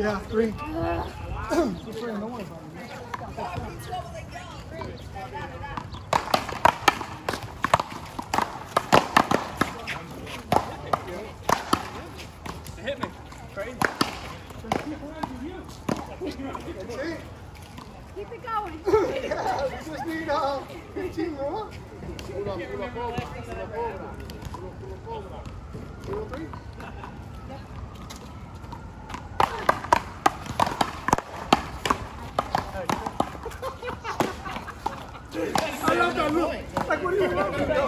Yeah, 3. Just saying, don't worry about it. Hit me. Crazy. Keep it going. Yeah, we just need 15 more. Pull up over. 3. I love that look. Like, what are you talking about?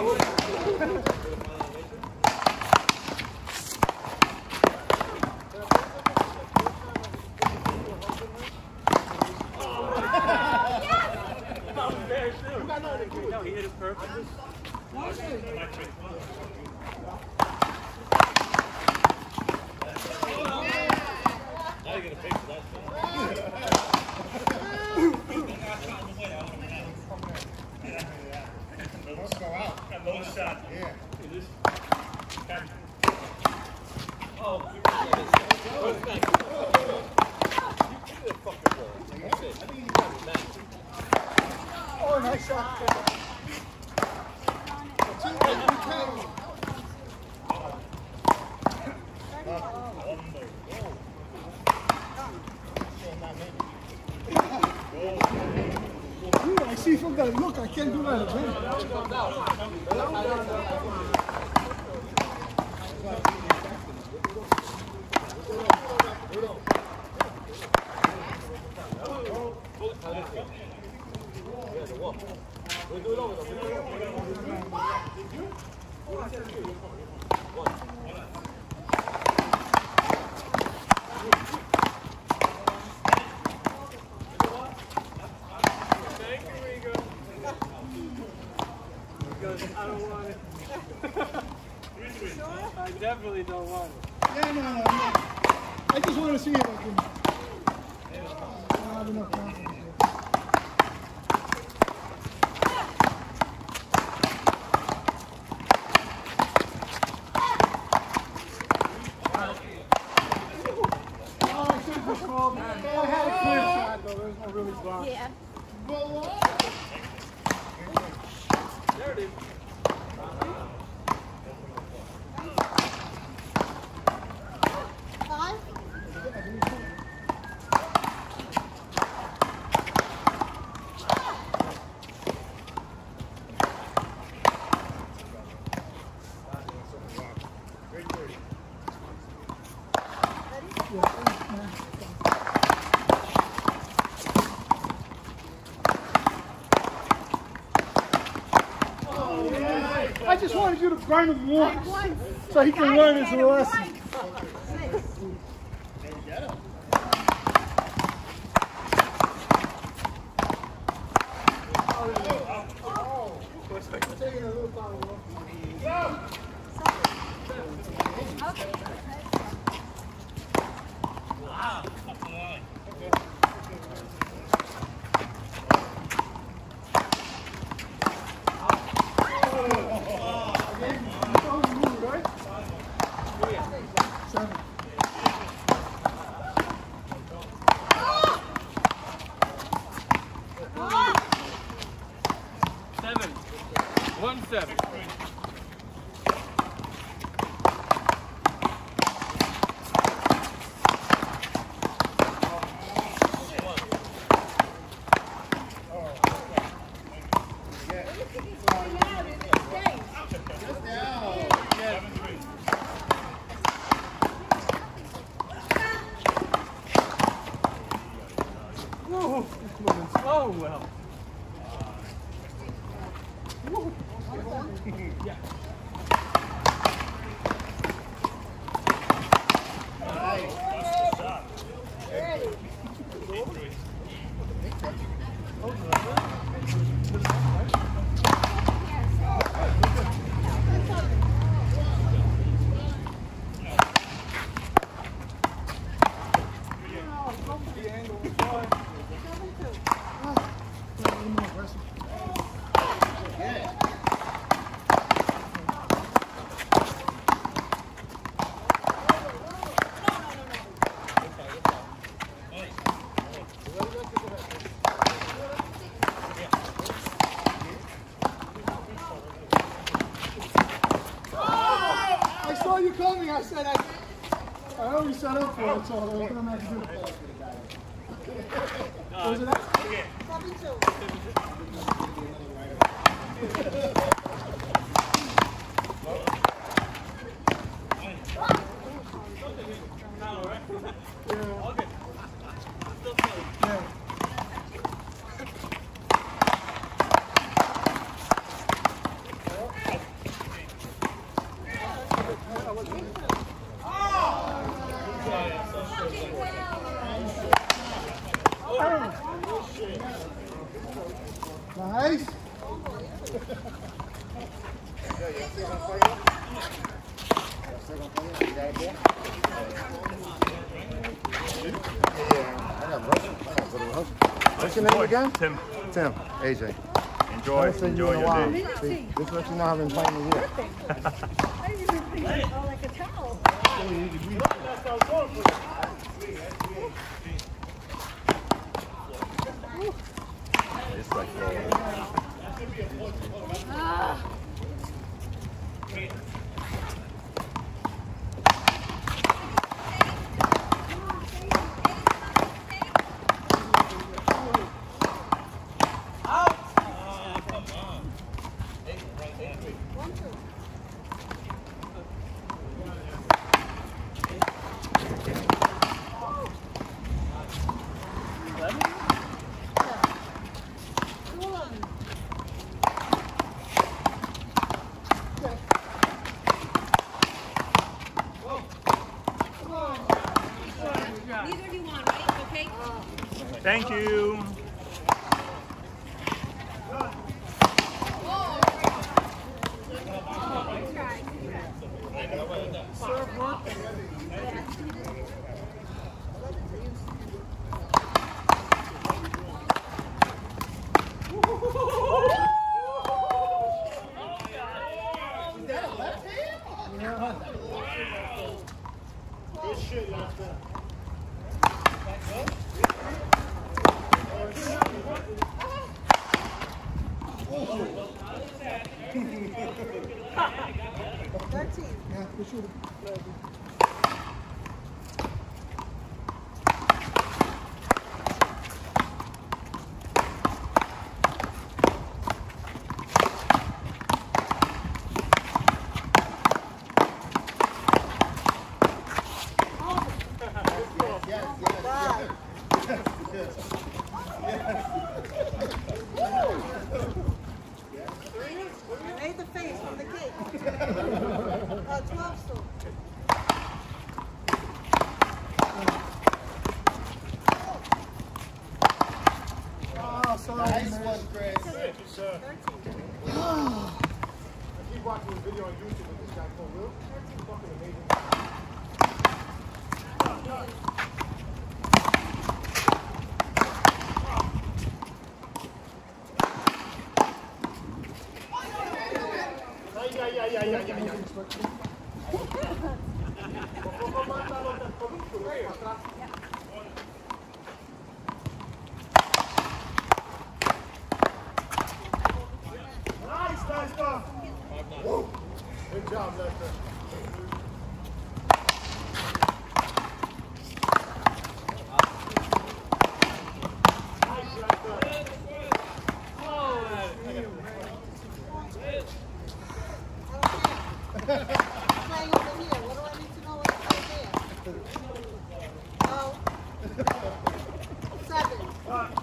No, he hit it perfectly. Now you get a picture of that shit. Let's go out. Low shot. Yeah. Oh, oh, nice shot. I see from that look, I can't do that again. I don't want it. I definitely don't want it. Yeah, no. I just want to see if I can. I have enough confidence. I had a clear shot though. There's no really block. Yeah. There it is. I just wanted you to burn him once, so he can learn his lesson. Oh, well. Yeah. set up for it, so we're going to have to do it. What was it at? 2. Nice. What's your name again? Tim. Tim. AJ. Enjoy your day. See, this lets you know I've been playing the year. I didn't even think it was like a towel. It's like Neither do you want, right? Okay? thank you. Good shit, left hand. Yeah, we should have. Made the face from the cake. 12 still. Oh, sorry. Nice one, Chris. Thank you, sir. 13. I keep watching this video on YouTube with this guy called Will. He's fucking amazing. Nice stuff. Good job, Lester. Playing over here. What do I need to know what's over there? No. 7.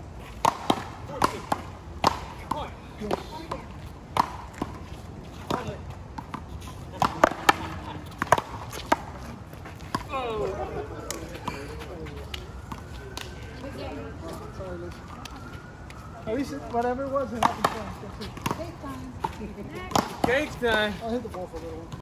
At least whatever it was, it happened twice. Cake time. I'll hit the ball for a little one.